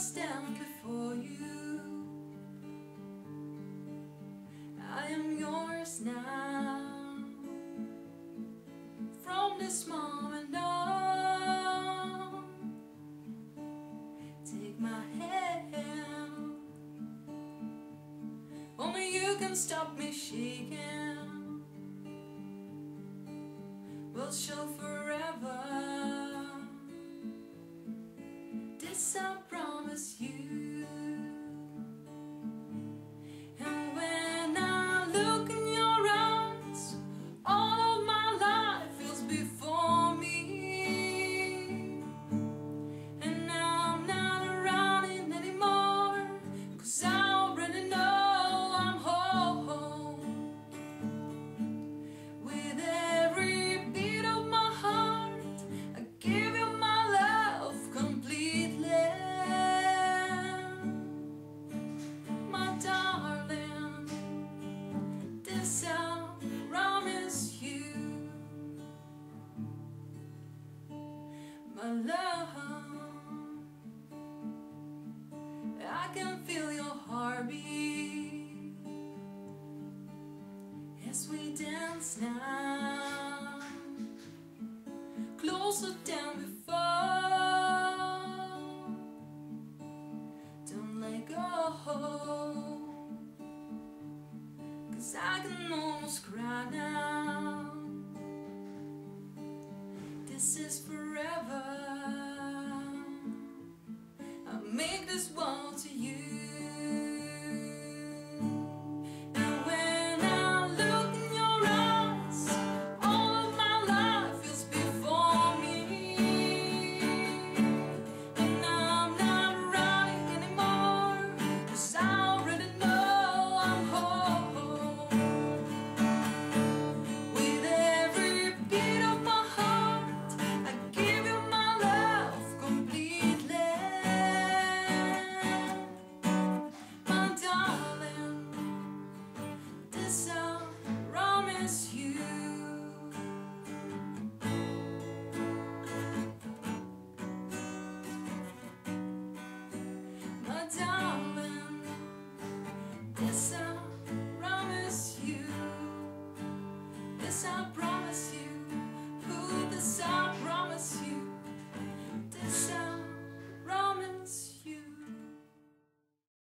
stand before you. I am yours now. From this moment on, take my hand. Only you can stop me shaking. We'll show forever. This I promise you. And when I look in your eyes, all of my life feels before me. And I'm not running anymore, 'cause I already know I'm home. With every beat of my heart, I give you my love completely. My darling, this I promise you. My love, I can feel your heartbeat as we dance now, closer than before. Don't let go, 'cause I can almost cry now. This is forever.